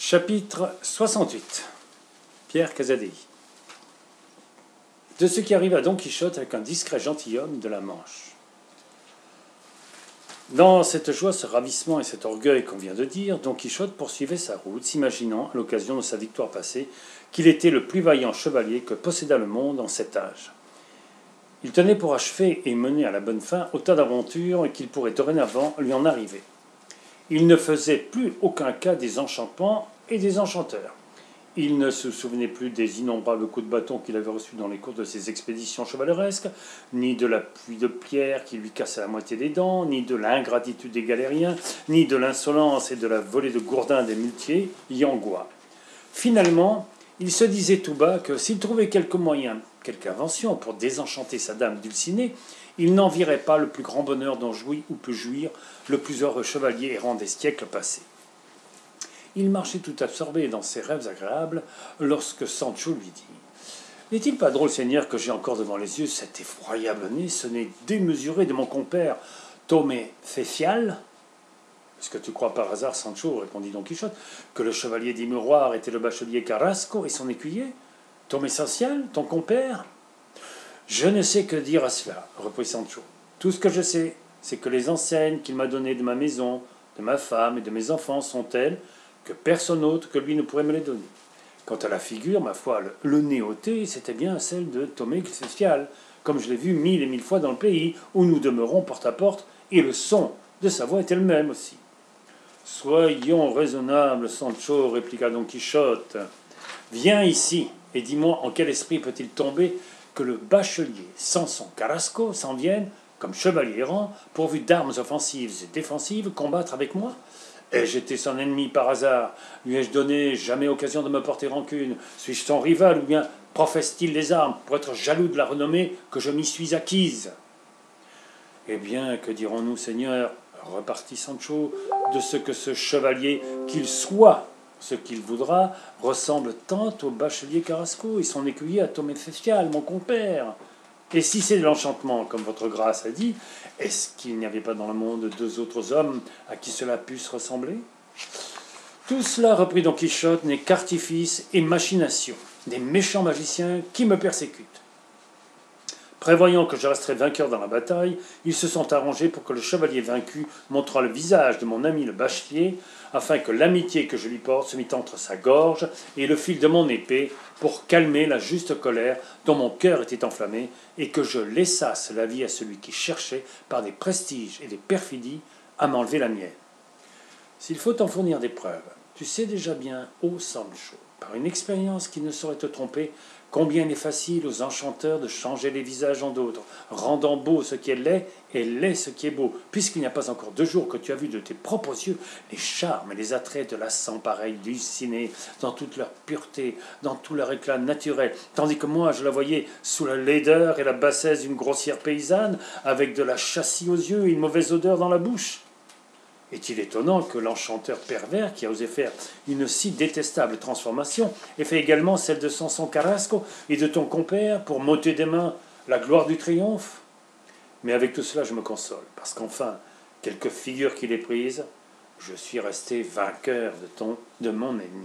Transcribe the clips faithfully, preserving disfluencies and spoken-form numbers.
Chapitre soixante-huit. Pierre Casadei. De ce qui arrive à Don Quichotte avec un discret gentilhomme de la Manche. Dans cette joie, ce ravissement et cet orgueil qu'on vient de dire, Don Quichotte poursuivait sa route, s'imaginant, à l'occasion de sa victoire passée, qu'il était le plus vaillant chevalier que posséda le monde en cet âge. Il tenait pour achever et mener à la bonne fin autant d'aventures qu'il pourrait dorénavant lui en arriver. Il ne faisait plus aucun cas des enchantements et des enchanteurs. Il ne se souvenait plus des innombrables coups de bâton qu'il avait reçus dans les cours de ses expéditions chevaleresques, ni de la pluie de pierre qui lui cassait la moitié des dents, ni de l'ingratitude des galériens, ni de l'insolence et de la volée de gourdins des muletiers yangois. Finalement, il se disait tout bas que s'il trouvait quelque moyen, quelque invention pour désenchanter sa dame Dulcinée, il n'envierait pas le plus grand bonheur dont jouit ou peut jouir le plus heureux chevalier errant des siècles passés. Il marchait tout absorbé dans ses rêves agréables lorsque Sancho lui dit « N'est-il pas drôle, Seigneur, que j'ai encore devant les yeux cet effroyable nez, ce nez démesuré de mon compère Tomé Féfial ?» « Est-ce que tu crois par hasard, Sancho, répondit Don Quichotte, que le chevalier des miroirs était le bachelier Carrasco et son écuyer, Tomé Social, ton compère ?»« Je ne sais que dire à cela, reprit Sancho. Tout ce que je sais, c'est que les enseignes qu'il m'a données de ma maison, de ma femme et de mes enfants sont telles que personne autre que lui ne pourrait me les donner. Quant à la figure, ma foi, le, le nez ôté, c'était bien celle de Tomé Social, comme je l'ai vu mille et mille fois dans le pays où nous demeurons porte à porte, et le son de sa voix était le même aussi. Soyons raisonnables, Sancho, répliqua Don Quichotte. Viens ici et dis-moi en quel esprit peut-il tomber que le bachelier Samson Carrasco s'en vienne, comme chevalier errant, pourvu d'armes offensives et défensives, combattre avec moi ? Ai-je été son ennemi par hasard? Lui ai-je donné jamais occasion de me porter rancune? Suis-je son rival, ou bien professe-t-il les armes pour être jaloux de la renommée que je m'y suis acquise? Eh bien, que dirons-nous, Seigneur, repartit Sancho, de ce que ce chevalier, qu'il soit ce qu'il voudra, ressemble tant au bachelier Carrasco et son écuyer à Tomé Féfial, mon compère? Et si c'est de l'enchantement, comme votre grâce a dit, est-ce qu'il n'y avait pas dans le monde deux autres hommes à qui cela puisse ressembler? Tout cela, reprit Don Quichotte, n'est qu'artifice et machination, des méchants magiciens qui me persécutent. Prévoyant que je resterais vainqueur dans la bataille, ils se sont arrangés pour que le chevalier vaincu montrât le visage de mon ami le bachelier, afin que l'amitié que je lui porte se mît entre sa gorge et le fil de mon épée, pour calmer la juste colère dont mon cœur était enflammé, et que je laissasse la vie à celui qui cherchait, par des prestiges et des perfidies, à m'enlever la mienne. S'il faut en fournir des preuves, tu sais déjà bien, ô Sancho, par une expérience qui ne saurait te tromper, combien il est facile aux enchanteurs de changer les visages en d'autres, rendant beau ce qui est laid et laid ce qui est beau, puisqu'il n'y a pas encore deux jours que tu as vu de tes propres yeux les charmes et les attraits de la sans-pareille Dulcinée, dans toute leur pureté, dans tout leur éclat naturel, tandis que moi je la voyais sous la laideur et la bassesse d'une grossière paysanne, avec de la châssis aux yeux et une mauvaise odeur dans la bouche. Est-il étonnant que l'enchanteur pervers, qui a osé faire une si détestable transformation, ait fait également celle de Samson Carrasco et de ton compère pour m'ôter des mains la gloire du triomphe? Mais avec tout cela, je me console, parce qu'enfin, quelque figure qu'il ait prise, je suis resté vainqueur de, ton, de mon ennemi.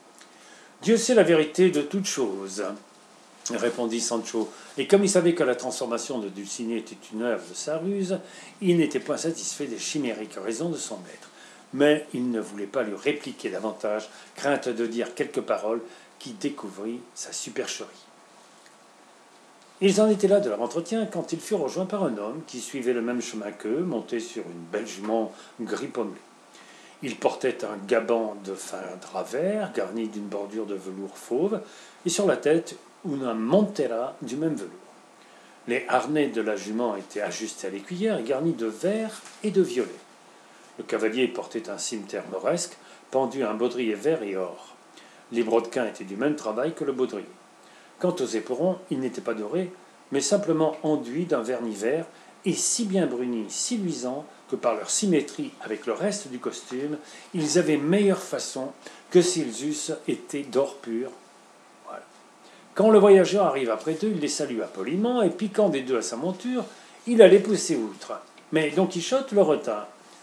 Dieu sait la vérité de toutes choses, répondit Sancho, et comme il savait que la transformation de Dulcinée était une œuvre de sa ruse, il n'était pas satisfait des chimériques raisons de son maître. Mais il ne voulait pas lui répliquer davantage, crainte de dire quelques paroles qui découvrît sa supercherie. Ils en étaient là de leur entretien quand ils furent rejoints par un homme qui suivait le même chemin qu'eux, monté sur une belle jument gris pommelé. Il portait un gaban de fin drap vert, garni d'une bordure de velours fauve, et sur la tête une montera du même velours. Les harnais de la jument étaient ajustés à l'écuyère et garnis de vert et de violet. Le cavalier portait un cimeterre mauresque, pendu à un baudrier vert et or. Les brodequins étaient du même travail que le baudrier. Quant aux éperons, ils n'étaient pas dorés, mais simplement enduits d'un vernis vert, et si bien brunis, si luisants, que par leur symétrie avec le reste du costume, ils avaient meilleure façon que s'ils eussent été d'or pur. Voilà. Quand le voyageur arrive après eux, il les salua poliment, et piquant des deux à sa monture, il allait pousser outre. Mais Don Quichotte le retint.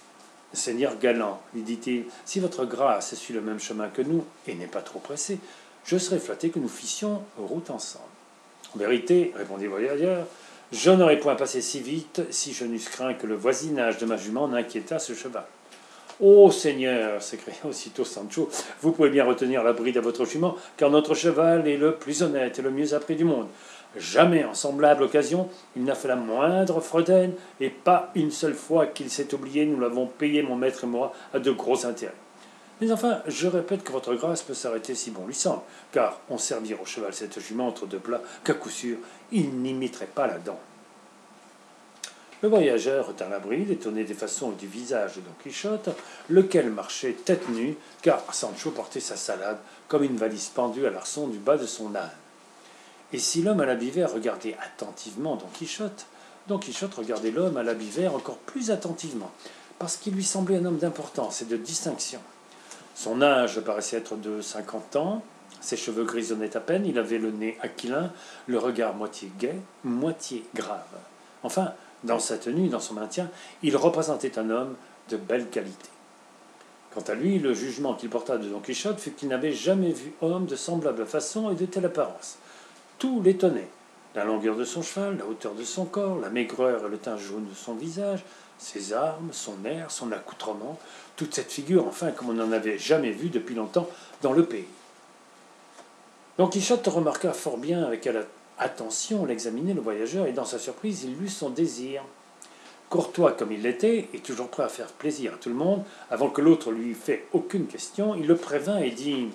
Seigneur galant, lui dit-il, si votre grâce suit le même chemin que nous, et n'est pas trop pressé, je serais flatté que nous fissions route ensemble. En vérité, répondit le voyageur, je n'aurais point passé si vite si je n'eusse craint que le voisinage de ma jument n'inquiétât ce cheval. Ô Seigneur, s'écria aussitôt Sancho, vous pouvez bien retenir la bride à votre jument, car notre cheval est le plus honnête et le mieux appris du monde. Jamais en semblable occasion il n'a fait la moindre fredaine, et pas une seule fois qu'il s'est oublié, nous l'avons payé, mon maître et moi, à de gros intérêts. Mais enfin, je répète que votre grâce peut s'arrêter si bon lui semble, car on servira au cheval cette jument entre deux plats, qu'à coup sûr, il n'imiterait pas la dent. Le voyageur retint la bride, étonné des façons et du visage de Don Quichotte, lequel marchait tête nue, car Sancho portait sa salade comme une valise pendue à l'arçon du bas de son âne. Et si l'homme à l'habit vert regardait attentivement Don Quichotte, Don Quichotte regardait l'homme à l'habit vert encore plus attentivement, parce qu'il lui semblait un homme d'importance et de distinction. Son âge paraissait être de cinquante ans, ses cheveux grisonnaient à peine, il avait le nez aquilin, le regard moitié gai, moitié grave. Enfin, dans sa tenue, dans son maintien, il représentait un homme de belle qualité. Quant à lui, le jugement qu'il porta de Don Quichotte fut qu'il n'avait jamais vu homme de semblable façon et de telle apparence. Tout l'étonnait. La longueur de son cheval, la hauteur de son corps, la maigreur et le teint jaune de son visage, ses armes, son air, son accoutrement, toute cette figure, enfin, comme on n'en avait jamais vu depuis longtemps dans le pays. Don Quichotte remarqua fort bien avec attention l'examiner le voyageur, et dans sa surprise, il lut son désir. Courtois comme il l'était, et toujours prêt à faire plaisir à tout le monde, avant que l'autre lui fît aucune question, il le prévint et dit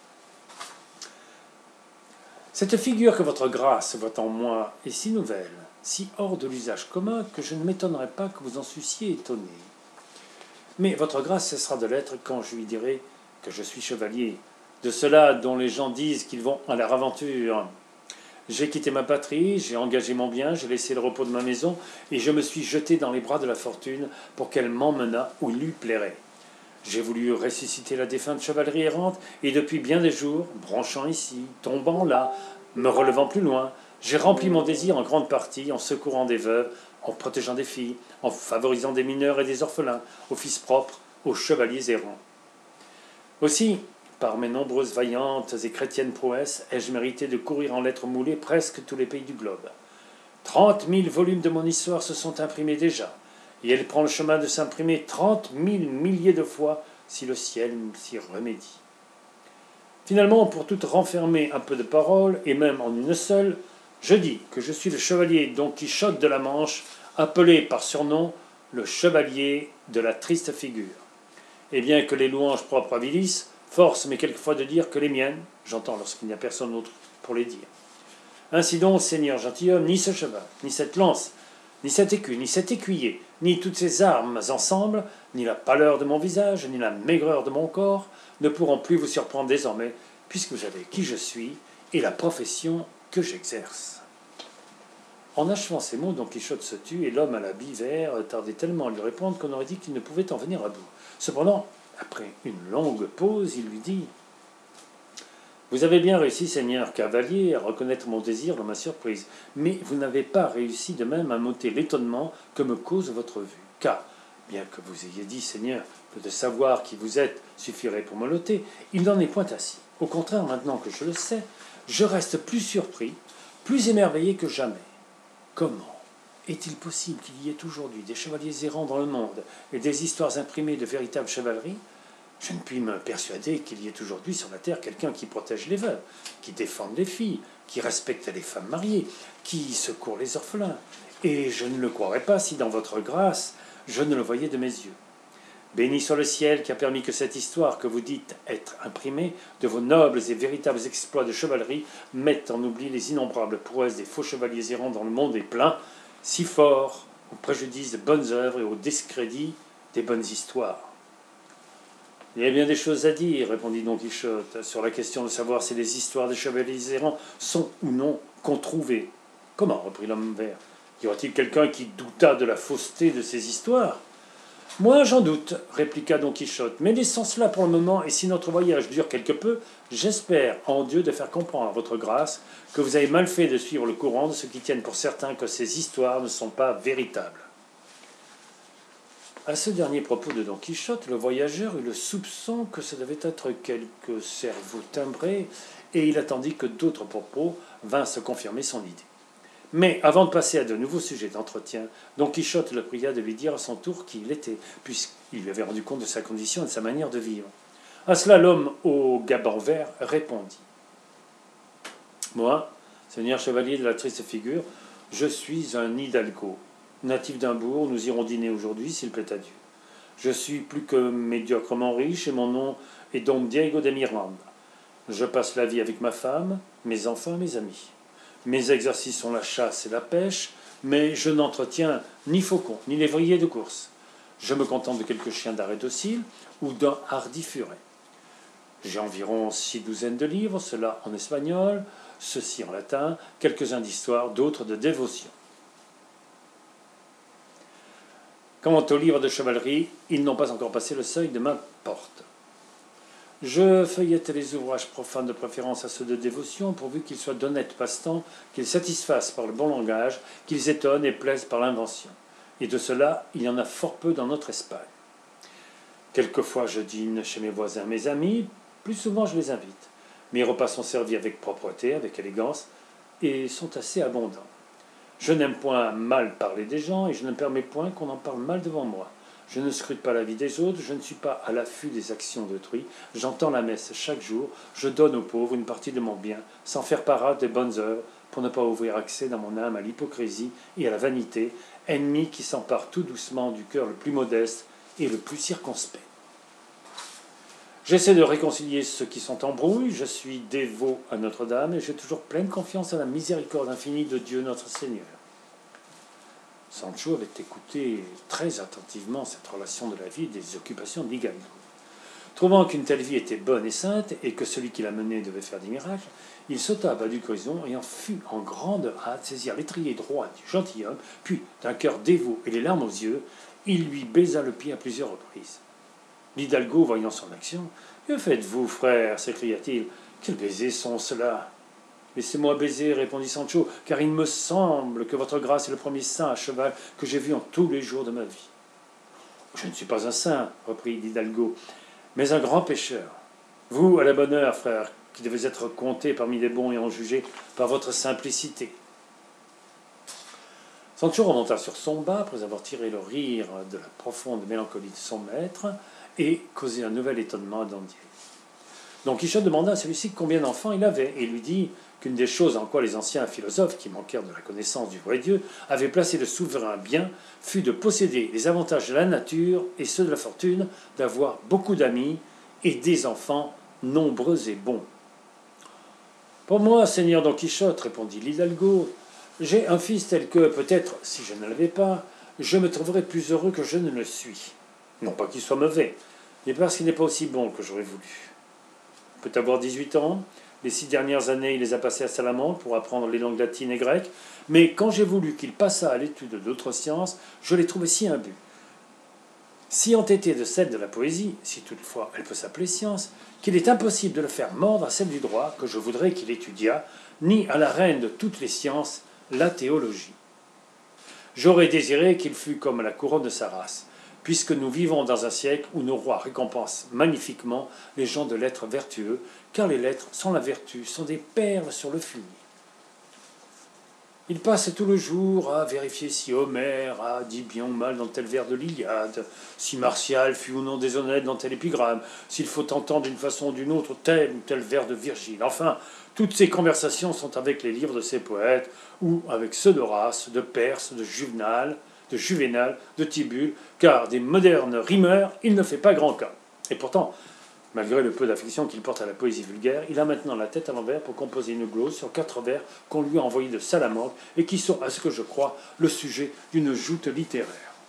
« Cette figure que votre grâce voit en moi est si nouvelle, si hors de l'usage commun, que je ne m'étonnerais pas que vous en fussiez étonné. Mais votre grâce cessera de l'être quand je lui dirai que je suis chevalier, de ceux-là dont les gens disent qu'ils vont à leur aventure. J'ai quitté ma patrie, j'ai engagé mon bien, j'ai laissé le repos de ma maison, et je me suis jeté dans les bras de la fortune pour qu'elle m'emmenât où il lui plairait. J'ai voulu ressusciter la défunte chevalerie errante, et depuis bien des jours, branchant ici, tombant là, me relevant plus loin, j'ai rempli mon désir en grande partie en secourant des veuves, en protégeant des filles, en favorisant des mineurs et des orphelins, aux fils propres, aux chevaliers errants. Aussi, par mes nombreuses vaillantes et chrétiennes prouesses, ai-je mérité de courir en lettres moulées presque tous les pays du globe. Trente mille volumes de mon histoire se sont imprimés déjà, et elle prend le chemin de s'imprimer trente mille milliers de fois si le ciel s'y remédie. Finalement, pour tout renfermer un peu de parole, et même en une seule, je dis que je suis le chevalier Don Quichotte de la Manche, appelé par surnom le chevalier de la triste figure. Et bien que les louanges propres à Vilis forcent mais quelquefois de dire que les miennes, j'entends lorsqu'il n'y a personne d'autre pour les dire. Ainsi donc, Seigneur gentilhomme, ni ce cheval, ni cette lance, ni cet écu, ni cet écuyer, ni toutes ces armes ensemble, ni la pâleur de mon visage, ni la maigreur de mon corps, ne pourront plus vous surprendre désormais, puisque vous savez qui je suis et la profession que j'exerce. En achevant ces mots, Don Quichotte se tut, et l'homme à l'habit vert tardait tellement à lui répondre qu'on aurait dit qu'il ne pouvait en venir à bout. Cependant, après une longue pause, il lui dit « Vous avez bien réussi, Seigneur cavalier, à reconnaître mon désir dans ma surprise, mais vous n'avez pas réussi de même à m'ôter l'étonnement que me cause votre vue. Car, bien que vous ayez dit, Seigneur, que de savoir qui vous êtes suffirait pour me l'ôter, il n'en est point ainsi. Au contraire, maintenant que je le sais, je reste plus surpris, plus émerveillé que jamais. Comment est-il possible qu'il y ait aujourd'hui des chevaliers errants dans le monde et des histoires imprimées de véritable chevalerie? Je ne puis me persuader qu'il y ait aujourd'hui sur la terre quelqu'un qui protège les veuves, qui défende les filles, qui respecte les femmes mariées, qui secourt les orphelins. Et je ne le croirais pas si dans votre grâce je ne le voyais de mes yeux. Béni soit le ciel qui a permis que cette histoire que vous dites être imprimée de vos nobles et véritables exploits de chevalerie mette en oubli les innombrables prouesses des faux chevaliers errants dans le monde est plein, si fort au préjudice de bonnes œuvres et au discrédit des bonnes histoires. Il y a bien des choses à dire, répondit Don Quichotte, sur la question de savoir si les histoires des chevaliers errants sont ou non controuvées. Comment, reprit l'homme vert, y aura-t-il quelqu'un qui doutât de la fausseté de ces histoires? Moi, j'en doute, répliqua Don Quichotte, mais laissons cela pour le moment, et si notre voyage dure quelque peu, j'espère en Dieu de faire comprendre à votre grâce que vous avez mal fait de suivre le courant de ceux qui tiennent pour certains que ces histoires ne sont pas véritables. À ce dernier propos de Don Quichotte, le voyageur eut le soupçon que ce devait être quelque cerveau timbré, et il attendit que d'autres propos vinssent confirmer son idée. Mais avant de passer à de nouveaux sujets d'entretien, Don Quichotte le pria de lui dire à son tour qui il était, puisqu'il lui avait rendu compte de sa condition et de sa manière de vivre. À cela, l'homme au gaban vert répondit. « Moi, seigneur chevalier de la triste figure, je suis un hidalgo, natif d'un bourg, nous irons dîner aujourd'hui, s'il plaît à Dieu. Je suis plus que médiocrement riche et mon nom est Don Diego de Miranda. Je passe la vie avec ma femme, mes enfants et mes amis. Mes exercices sont la chasse et la pêche, mais je n'entretiens ni faucon, ni lévrier de course. Je me contente de quelques chiens d'arrêt docile ou d'un hardi furet. J'ai environ six douzaines de livres, cela en espagnol, ceci en latin, quelques-uns d'histoire, d'autres de dévotion. Quant aux livres de chevalerie, ils n'ont pas encore passé le seuil de ma porte. Je feuillette les ouvrages profanes de préférence à ceux de dévotion, pourvu qu'ils soient d'honnêtes passe-temps, qu'ils satisfassent par le bon langage, qu'ils étonnent et plaisent par l'invention. Et de cela, il y en a fort peu dans notre Espagne. Quelquefois, je dîne chez mes voisins, mes amis, plus souvent je les invite. Mes repas sont servis avec propreté, avec élégance, et sont assez abondants. Je n'aime point mal parler des gens, et je ne permets point qu'on en parle mal devant moi. Je ne scrute pas la vie des autres, je ne suis pas à l'affût des actions d'autrui, j'entends la messe chaque jour, je donne aux pauvres une partie de mon bien, sans faire parade des bonnes œuvres, pour ne pas ouvrir accès dans mon âme à l'hypocrisie et à la vanité, ennemis qui s'emparent tout doucement du cœur le plus modeste et le plus circonspect. J'essaie de réconcilier ceux qui sont en brouille, je suis dévot à Notre-Dame et j'ai toujours pleine confiance à la miséricorde infinie de Dieu notre Seigneur. Sancho avait écouté très attentivement cette relation de la vie et des occupations d'Hidalgo. Trouvant qu'une telle vie était bonne et sainte, et que celui qui la menait devait faire des miracles, il sauta à bas du horizon et en fut en grande hâte saisir l'étrier droit du gentilhomme, puis, d'un cœur dévot et les larmes aux yeux, il lui baisa le pied à plusieurs reprises. L'Hidalgo, voyant son action, « Que faites-vous, frère » s'écria-t-il. « Quels baisers sont ceux-là » ?»« Laissez-moi baiser, répondit Sancho, car il me semble que votre grâce est le premier saint à cheval que j'ai vu en tous les jours de ma vie. Je ne suis pas un saint, reprit l'Hidalgo, mais un grand pécheur. Vous, à la bonne heure, frère, qui devez être compté parmi les bons et en jugé par votre simplicité. Sancho remonta sur son bas après avoir tiré le rire de la profonde mélancolie de son maître et causé un nouvel étonnement à Don Diego. Don Quichotte demanda à celui-ci combien d'enfants il avait et lui dit qu'une des choses en quoi les anciens philosophes, qui manquèrent de la connaissance du vrai Dieu, avaient placé le souverain bien, fut de posséder les avantages de la nature et ceux de la fortune, d'avoir beaucoup d'amis et des enfants nombreux et bons. « Pour moi, seigneur Don Quichotte, répondit l'Hidalgo, j'ai un fils tel que, peut-être, si je ne l'avais pas, je me trouverais plus heureux que je ne le suis. Non pas qu'il soit mauvais, mais parce qu'il n'est pas aussi bon que j'aurais voulu. Il peut avoir dix-huit ans, les six dernières années il les a passées à Salamanque pour apprendre les langues latines et grecques, mais quand j'ai voulu qu'il passât à l'étude d'autres sciences, je l'ai trouvé si imbu, si entêté de celle de la poésie, si toutefois elle peut s'appeler science, qu'il est impossible de le faire mordre à celle du droit que je voudrais qu'il étudiât, ni à la reine de toutes les sciences, la théologie. J'aurais désiré qu'il fût comme la couronne de sa race, puisque nous vivons dans un siècle où nos rois récompensent magnifiquement les gens de lettres vertueux, car les lettres, sans la vertu, sont des perles sur le fumier. Il passe tout le jour à vérifier si Homère a dit bien ou mal dans tel vers de l'Iliade, si Martial fut ou non déshonnête dans tel épigramme, s'il faut entendre d'une façon ou d'une autre tel ou tel vers de Virgile. Enfin, toutes ces conversations sont avec les livres de ces poètes, ou avec ceux d'Horace, de Perse, de Juvenal, de Juvénal, de Tibulle, car des modernes rimeurs, il ne fait pas grand cas. Et pourtant, malgré le peu d'affection qu'il porte à la poésie vulgaire, il a maintenant la tête à l'envers pour composer une glose sur quatre vers qu'on lui a envoyés de Salamanque et qui sont, à ce que je crois, le sujet d'une joute littéraire.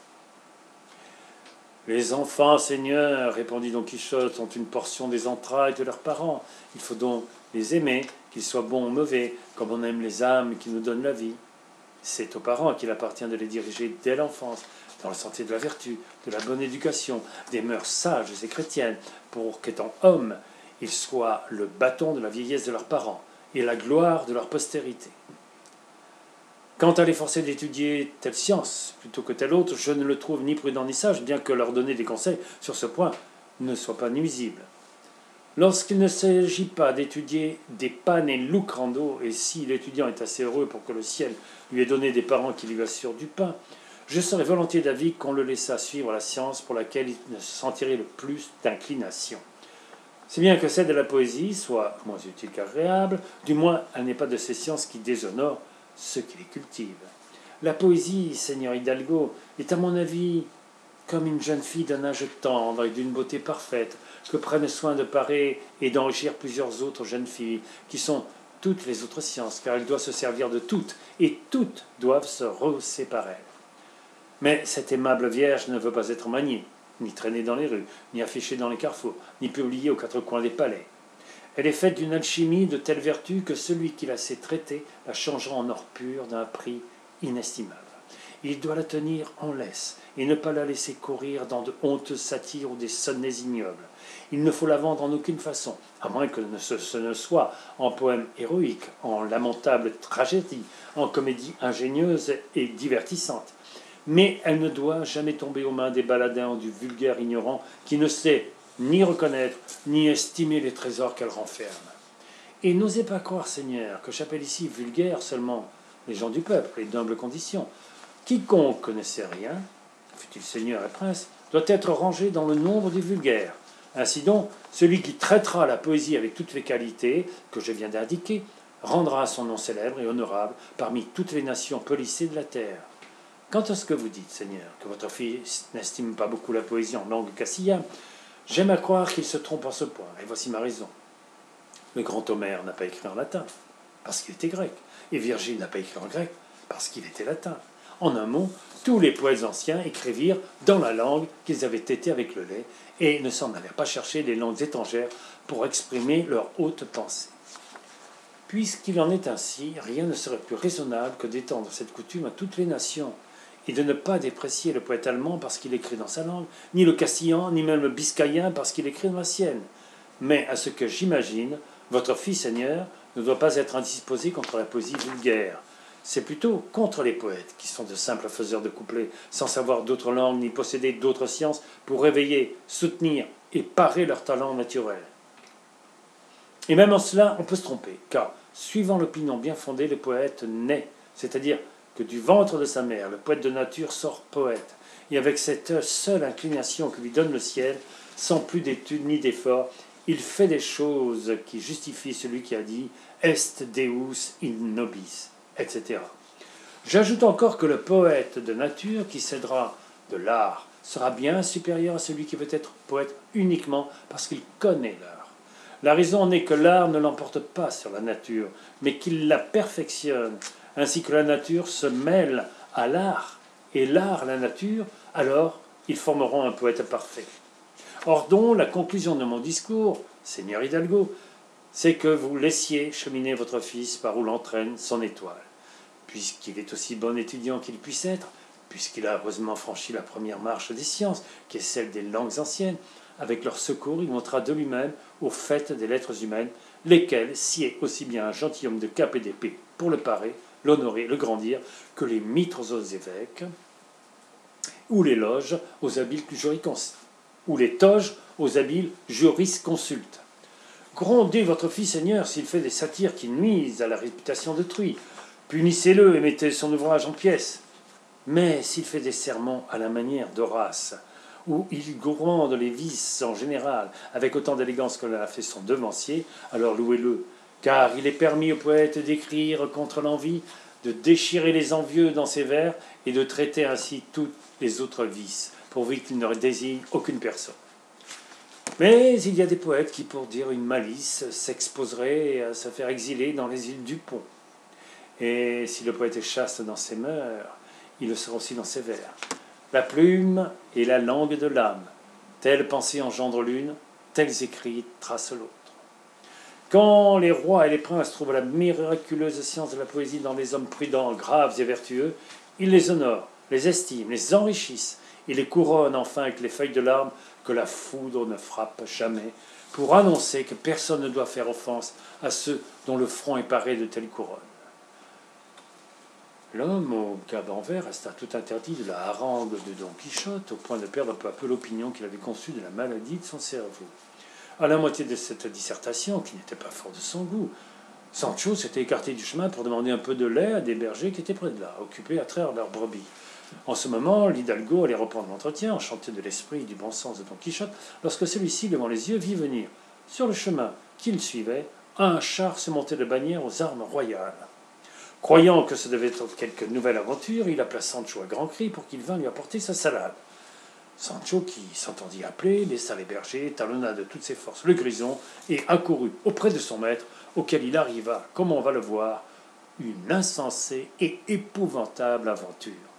« Les enfants, seigneur, répondit Don Quichotte, ont une portion des entrailles de leurs parents. Il faut donc les aimer, qu'ils soient bons ou mauvais, comme on aime les âmes qui nous donnent la vie. C'est aux parents qu'il appartient de les diriger dès l'enfance, dans le sentier de la vertu, de la bonne éducation, des mœurs sages et chrétiennes, pour qu'étant hommes, ils soient le bâton de la vieillesse de leurs parents et la gloire de leur postérité. Quant à les forcer d'étudier telle science plutôt que telle autre, je ne le trouve ni prudent ni sage, bien que leur donner des conseils sur ce point ne soit pas nuisible. Lorsqu'il ne s'agit pas d'étudier des pannes et lucrando, et si l'étudiant est assez heureux pour que le ciel lui ait donné des parents qui lui assurent du pain, je serais volontiers d'avis qu'on le laissât suivre la science pour laquelle il ne se sentirait le plus d'inclination. C'est bien que celle de la poésie soit moins utile qu'agréable, du moins elle n'est pas de ces sciences qui déshonorent ceux qui les cultivent. La poésie, Seigneur Hidalgo, est à mon avis comme une jeune fille d'un âge tendre et d'une beauté parfaite, que prennent soin de parer et d'enrichir plusieurs autres jeunes filles, qui sont toutes les autres sciences, car elle doit se servir de toutes, et toutes doivent se rehausser par elle. Mais cette aimable vierge ne veut pas être maniée, ni traînée dans les rues, ni affichée dans les carrefours, ni publiée aux quatre coins des palais. Elle est faite d'une alchimie de telle vertu que celui qui la sait traiter la changera en or pur d'un prix inestimable. Il doit la tenir en laisse et ne pas la laisser courir dans de honteuses satires ou des sonnets ignobles. Il ne faut la vendre en aucune façon, à moins que ce, ce ne soit en poème héroïque, en lamentable tragédie, en comédie ingénieuse et divertissante. Mais elle ne doit jamais tomber aux mains des baladins ou du vulgaire ignorant qui ne sait ni reconnaître, ni estimer les trésors qu'elle renferme. Et n'osez pas croire, Seigneur, que j'appelle ici vulgaire seulement les gens du peuple et d'humble condition. Quiconque ne sait rien, fût-il seigneur et prince, doit être rangé dans le nombre des vulgaires. Ainsi donc, celui qui traitera la poésie avec toutes les qualités que je viens d'indiquer rendra son nom célèbre et honorable parmi toutes les nations policées de la terre. Quant à ce que vous dites, Seigneur, que votre fils n'estime pas beaucoup la poésie en langue castillane, j'aime à croire qu'il se trompe en ce point, et voici ma raison. Le grand Homère n'a pas écrit en latin, parce qu'il était grec, et Virgile n'a pas écrit en grec, parce qu'il était latin. En un mot, tous les poètes anciens écrivirent dans la langue qu'ils avaient tétée avec le lait, et ne s'en allèrent pas chercher les langues étrangères pour exprimer leur haute pensée. Puisqu'il en est ainsi, rien ne serait plus raisonnable que d'étendre cette coutume à toutes les nations, et de ne pas déprécier le poète allemand parce qu'il écrit dans sa langue, ni le castillan, ni même le biscayen parce qu'il écrit dans la sienne. Mais à ce que j'imagine, votre fils, Seigneur, ne doit pas être indisposé contre la poésie vulgaire. C'est plutôt contre les poètes, qui sont de simples faiseurs de couplets, sans savoir d'autres langues ni posséder d'autres sciences pour réveiller, soutenir et parer leur talent naturel. Et même en cela, on peut se tromper, car, suivant l'opinion bien fondée, le poète naît, c'est-à-dire que du ventre de sa mère, le poète de nature sort poète, et avec cette seule inclination que lui donne le ciel, sans plus d'études ni d'efforts, il fait des choses qui justifient celui qui a dit « est deus in nobis », et cetera. J'ajoute encore que le poète de nature qui cédera de l'art sera bien supérieur à celui qui veut être poète uniquement parce qu'il connaît l'art. La raison n'est que l'art ne l'emporte pas sur la nature, mais qu'il la perfectionne, ainsi que la nature se mêle à l'art, et l'art à la nature, alors ils formeront un poète parfait. Or donc, la conclusion de mon discours, Seigneur Hidalgo, c'est que vous laissiez cheminer votre fils par où l'entraîne son étoile. Puisqu'il est aussi bon étudiant qu'il puisse être, puisqu'il a heureusement franchi la première marche des sciences, qui est celle des langues anciennes, avec leur secours, il montera de lui-même au fait des lettres humaines, lesquelles sied aussi bien un gentilhomme de cap et d'épée pour le parer, l'honorer, le grandir, que les mitres aux évêques, ou les loges aux habiles jurisconsultes, ou les toges aux habiles jurisconsultes. Grondez votre fils, Seigneur, s'il fait des satires qui nuisent à la réputation d'autrui. Punissez-le et mettez son ouvrage en pièces. Mais s'il fait des sermons à la manière d'Horace, où il gourmande les vices en général, avec autant d'élégance que l'a fait son devancier, alors louez-le, car il est permis au poète d'écrire contre l'envie, de déchirer les envieux dans ses vers et de traiter ainsi tous les autres vices, pourvu qu'il ne désigne aucune personne. Mais il y a des poètes qui, pour dire une malice, s'exposeraient à se faire exiler dans les îles du Pont. Et si le poète est chaste dans ses mœurs, il le sera aussi dans ses vers. La plume est la langue de l'âme. Telle pensée engendre l'une, tels écrits tracent l'autre. Quand les rois et les princes trouvent la miraculeuse science de la poésie dans les hommes prudents, graves et vertueux, ils les honorent, les estiment, les enrichissent, et les couronnent enfin avec les feuilles de l'arbre que la foudre ne frappe jamais, pour annoncer que personne ne doit faire offense à ceux dont le front est paré de telles couronnes. L'homme au caban vert resta tout interdit de la harangue de Don Quichotte, au point de perdre peu à peu l'opinion qu'il avait conçue de la maladie de son cerveau. À la moitié de cette dissertation, qui n'était pas fort de son goût, Sancho s'était écarté du chemin pour demander un peu de lait à des bergers qui étaient près de là, occupés à traire leurs brebis. En ce moment, l'Hidalgo allait reprendre l'entretien, enchanté de l'esprit et du bon sens de Don Quichotte, lorsque celui-ci, devant les yeux, vit venir, sur le chemin qu'il suivait, un char surmonté de bannières aux armes royales. Croyant que ce devait être quelque nouvelle aventure, il appela Sancho à grands cris pour qu'il vînt lui apporter sa salade. Sancho, qui s'entendit appeler, laissa les bergers, talonna de toutes ses forces le grison et accourut auprès de son maître, auquel il arriva, comme on va le voir, une insensée et épouvantable aventure.